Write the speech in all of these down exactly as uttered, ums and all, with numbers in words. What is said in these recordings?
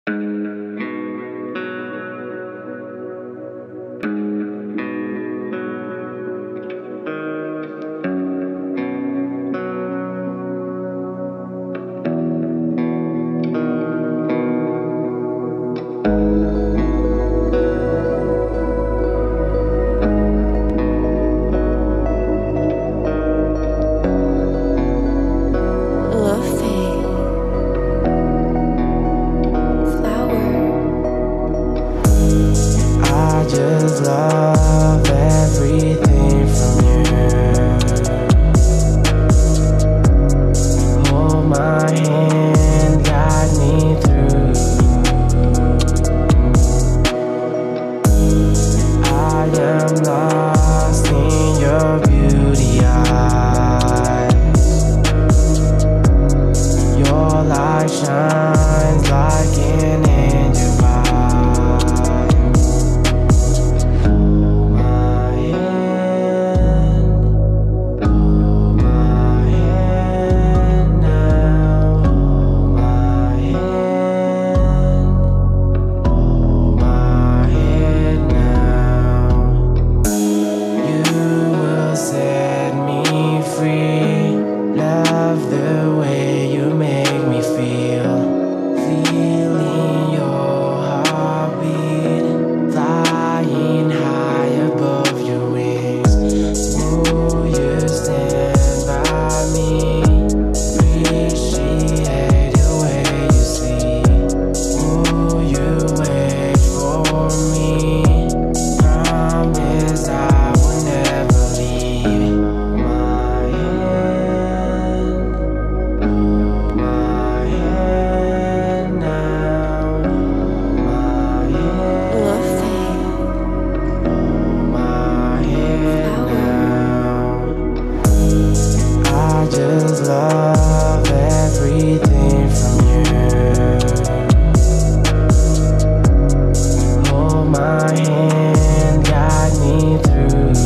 I just love everything from you. Hold my hand, guide me through. I am lost in your beauty eyes. Your light shines like an angel vibe. I just love everything from you. Hold my hand, guide me through.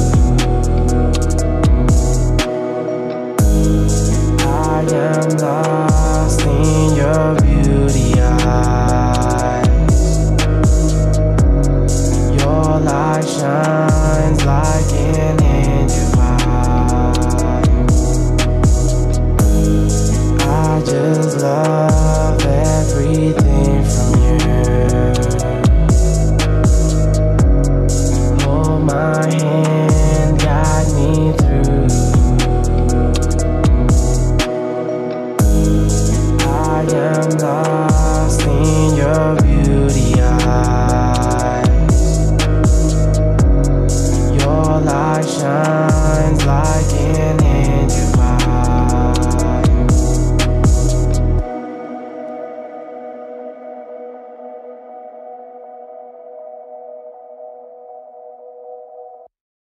I am lost in your beauty eyes. Your light shines like an angel vibe. I just love everything from you. Hold my hand, guide me through. I am lost.